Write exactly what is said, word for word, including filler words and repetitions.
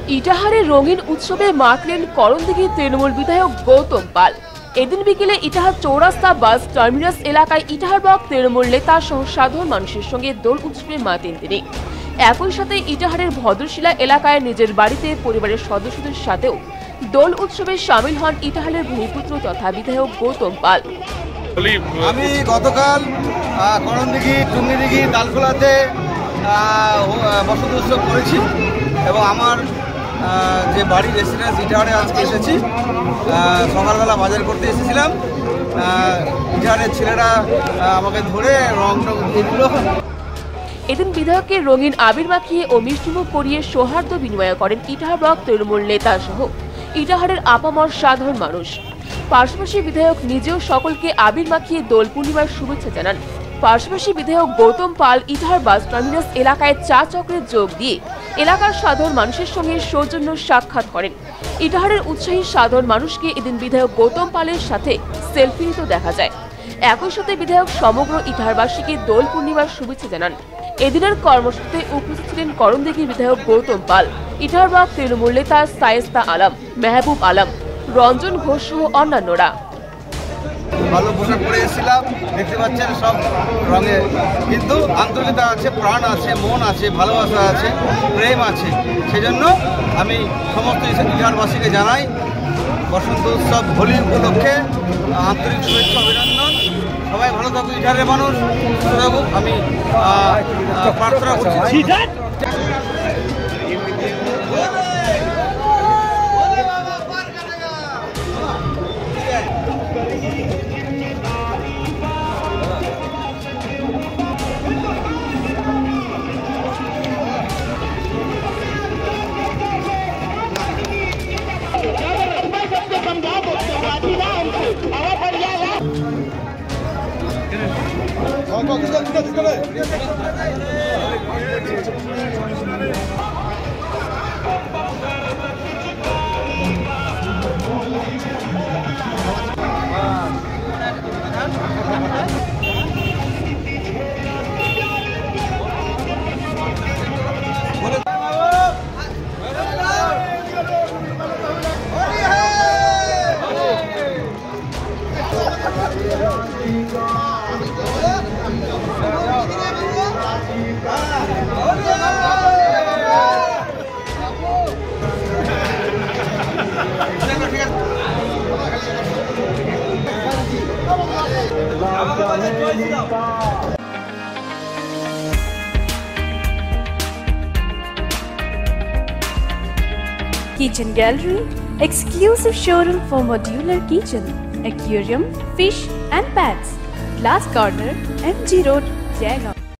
ইটাহারে রঙিন উৎসবে মাতলেন করণদিঘি তৃণমূল বিধায়ক গৌতম পাল। এদিন বিকেলে ইটাহার চৌরাস্তা বাস টার্মিনাস এলাকায় ইটাহার ব্লক তৃণমূল নেতা সহ সাধারণ মানুষের সঙ্গে দোল উৎসবে মাতেন তিনি। একই সাথে ইটাহারের ভদ্রশিলা এলাকায় নিজের বাড়িতে পরিবারের সদস্যদের সাথেও দোল উৎসবে সামিল হন ইটাহারের ভূমিপুত্র তথা বিধায়ক গৌতম পাল। আমি গতকাল করণদিঘি টুঙ্গিদিঘি দালখোলাতে বসন্ত উৎসব করেছি এবং আমার যে বাড়ি রেসিডেন্স ইটাহারে আজকে এসেছি। সকালবেলা বাজার করতে এসেছিলাম, ইটাহারের ছেলেরা আমাকে ধরে রং টং দিয়ে দিল। এদিন বিধায়ককে রঙিন আবির মাখিয়ে ও মিষ্টিমুখ করিয়ে সৌহার্দ্য বিনিময় করেন ইটাহার ব্লক তৃণমূল নেতা সহ ইটাহারের আপামর সাধারণ মানুষ। পাশাপাশি বিধায়ক নিজেও সকলকে আবির মাখিয়ে দোল পূর্ণিমার শুভেচ্ছা জানান। পাশাপাশি বিধায়ক গৌতম পাল ইটাহার বাস টার্মিনাস এলাকায় চা চক্রে যোগ দিয়ে এলাকার সাধারণ মানুষের সঙ্গে সৌজন্য সাক্ষাৎ করেন। ইটাহারের উৎসাহী সাধারণ মানুষকে এদিন বিধায়ক গৌতম পালের সাথে সেলফি নিতে দেখা যায়। একই সাথে বিধায়ক সমগ্র ইটাহারবাসীকে দোল পূর্ণিমার শুভেচ্ছা জানান। এদিনের কর্মসূচিতে উপস্থিত ছিলেন করণদিঘি বিধায়ক গৌতম পাল, ইটাহার ব্লক তৃণমূল নেতা সায়েস্তা আলম, মেহবুব আলম, রঞ্জন ঘোষ সহ অন্যান্যরা। ভালো পোশাক পরে এসেছিলাম, দেখতে পাচ্ছেন সব রঙে, কিন্তু আন্তরিকতা আছে, প্রাণ আছে, মন আছে, ভালোবাসা আছে, প্রেম আছে। সেজন্য আমি সমস্ত ইটাহারবাসীকে জানাই বসন্ত উৎসব হোলি উপলক্ষে আন্তরিক শুভেচ্ছা অভিনন্দন। সবাই ভালো থাকুক, ইটাহারের মানুষ সুস্থ থাকুক, আমি প্রার্থনা করছি। Kitchen Gallery, exclusive showroom for modular kitchen, aquarium, fish and pets. Glass Corner, M G Road, Jaigaon.